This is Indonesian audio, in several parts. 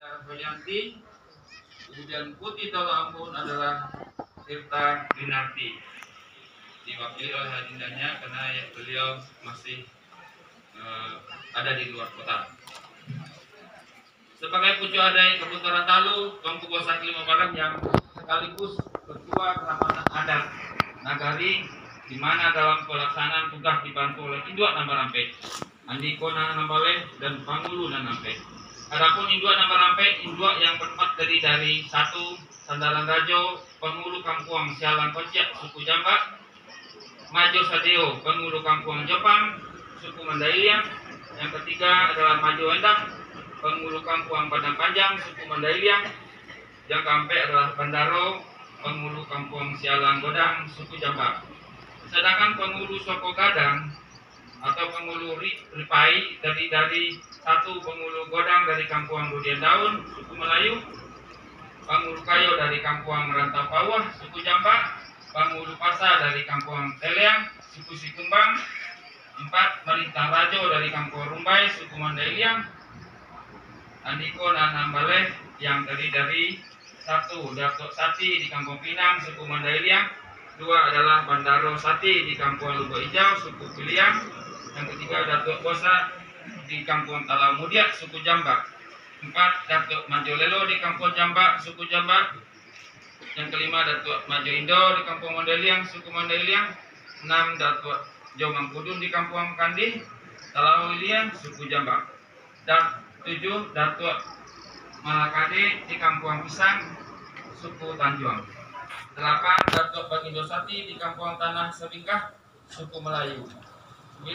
Valianti. Kemudian Putih Tolo Ampun adalah Tirta Winarti, diwakili oleh adindanya karena beliau masih ada di luar kota. Sebagai pucu adai Keputaran Talu, Tongku Bosa Lima Barat yang sekaligus ketua keramatan adat Nagari, di mana dalam pelaksanaan tugas dibantu oleh Induk Nambarampe, Andiko Nambale dan Pangulu Nambarampe. Adapun Induk Nambarampe, induk yang berempat dari satu Sandaran Rajo, Pengulu Kampung Sialang Kociak, suku Jambak, Majo Sadeo, Pengulu Kampung Jepang, suku Mandailing. Yang ketiga adalah Majo Endang, Pengulu Kampung Padang Panjang, suku Mandailing. Yang keempat adalah Bandaro, Pengulu Kampung Sialang Godang, suku Jambak. Sedangkan Pengulu Soko Gadang atau Pengulu Ripai dari satu Pengulu Godang dari Kampung Rudian Daun, suku Melayu. Pengulu Kayo dari Kampung Rantau Pawah, suku Jambak. Pengulu Pasa dari Kampung Teleang, suku Sikumbang. 4. Melintang Rajo dari Kampung Rumbai, suku Mandailing. Andiko Nanambale yang terdiri dari 1. Datuk Sati di Kampung Pinang, suku Mandailing. 2 adalah Bandaro Sati di Kampung Lubuk Hijau, suku Piliang. Yang ketiga Datuk Bosa di Kampung Talau Mudiak, suku Jambak. 4. Datuk Majolelo di Kampung Jambak, suku Jambak. Yang kelima Datuk Majo Indo di Kampung Mandailing, suku Mandailing. 6. Datuk Jo Mangkudun di Kampung Kandi, Talau Iliang, suku Jambak. Dan 7. Datuk Malakade di Kampung Pisang, suku Tanjung. 8. Datuk Bagindo Sati di Kampung Tanah Sebingkah, suku Melayu. 9.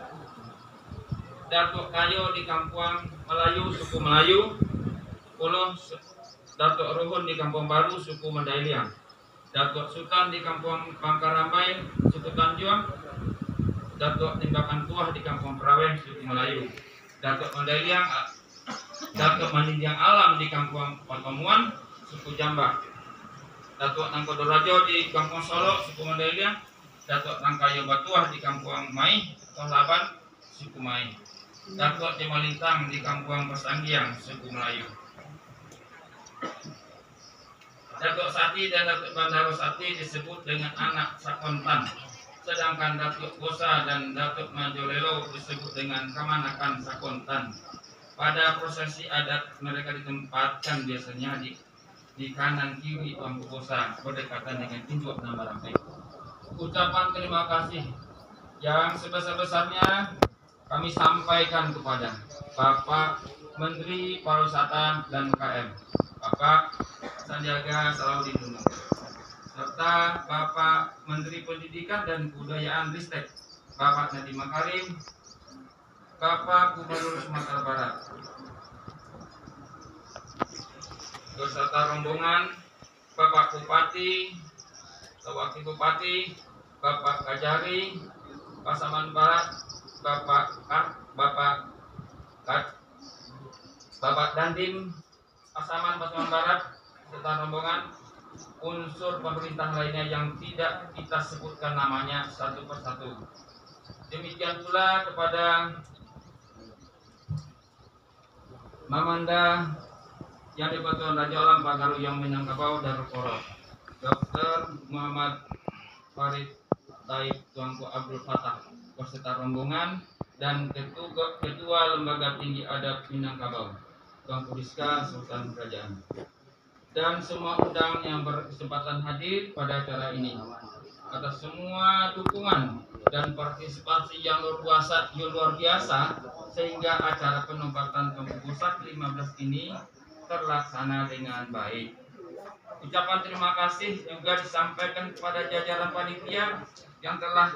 Datuk Kayo di Kampung Melayu, suku Melayu. 10. Datuk Ruhun di Kampung Baru, suku Mandailing. Datuk Sultan di Kampung Pangkarambai, suku Tanjung. Datuk Timbakan Tuah di Kampung Peraweh, suku Melayu. Datuk Mandailing, Datuk Manindiang Alam di Kampung Patomuan, suku Jambak. Datuk Nangkodorajo di Kampung Solo, suku Mandailing. Datuk Nangkayo Batuah di Kampung Mai atau Laban, suku Mai. Datuk Cemalintang di Kampung Pasanggiang, suku Melayu. Datuk Sati dan Datuk Bandaro Sati disebut dengan anak Sakontan. Sedangkan Datuk Bosa dan Datuk Majolelo disebut dengan Kamanakan Sakontan. Pada prosesi adat mereka ditempatkan biasanya di kanan kiri Tongku Bosa berdekatan dengan Induk Nambarampe. Ucapan terima kasih yang sebesar-besarnya kami sampaikan kepada Bapak Menteri Pariwisata dan UKM, Bapak Sandiaga Salahuddin Uno, serta Bapak Menteri Pendidikan dan Kebudayaan Ristek, Bapak Nadiem Makarim, Bapak Gubernur Sumatera Barat, beserta rombongan Bapak Bupati, Wakil Bupati, Bapak Kajari, Pasaman Barat, Bapak Dandim, Pasaman Barat, serta rombongan unsur pemerintah lainnya yang tidak kita sebutkan namanya satu persatu. Demikian pula kepada Mamanda yang dibantu Raja Alam Pagaru yang Minangkabau Darul Koro, Dr. Muhammad Farid Taib Tuanku Abdul Fatah beserta rombongan dan Ketua Lembaga Tinggi Adat Minangkabau Tuanku Rizka Sultan Kerajaan dan semua undang yang berkesempatan hadir pada acara ini atas semua dukungan dan partisipasi yang luar biasa sehingga acara penempatan Tongku Bosa 15 ini terlaksana dengan baik. Ucapan terima kasih juga disampaikan kepada jajaran panitia yang telah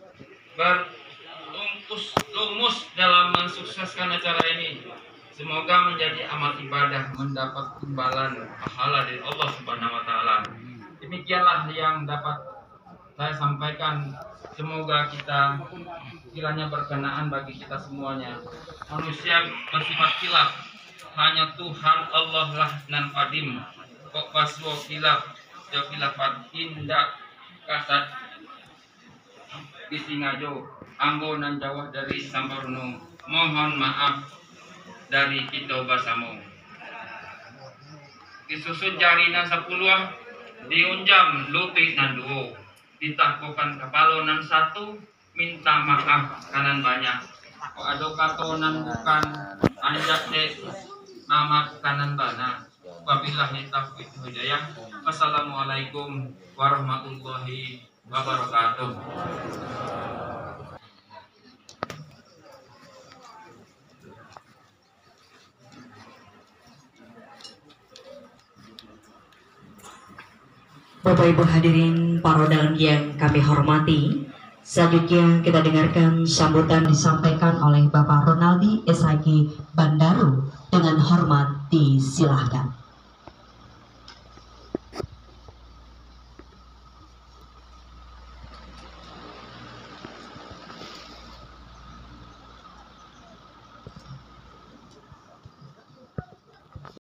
lumus dalam mensukseskan acara ini. Semoga menjadi amal ibadah, mendapat imbalan pahala dari Allah Subhanahu wa taala. Demikianlah yang dapat saya sampaikan. Semoga kita kiranya berkenaan bagi kita semuanya. Manusia bersifat khilaf, hanya Tuhan Allah lah nan padim. Kok paswo khilaf, khilafat indak kasat Bisingajo, Ambo nan Jawa dari Sambaruno. Mohon maaf dari kita bersama. disusun jarina 10 diunjam lupi nan duo ditakukan kepalo nan 1 minta maaf kanan banyak ado kato nan bukan anjak de nama kanan bana wabillahi taufiq hidayah. Wassalamualaikum warahmatullahi wabarakatuh. Bapak Ibu hadirin parodan yang kami hormati, selanjutnya kita dengarkan sambutan disampaikan oleh Bapak Ronaldi SHG Bandaru. Dengan hormat disilahkan.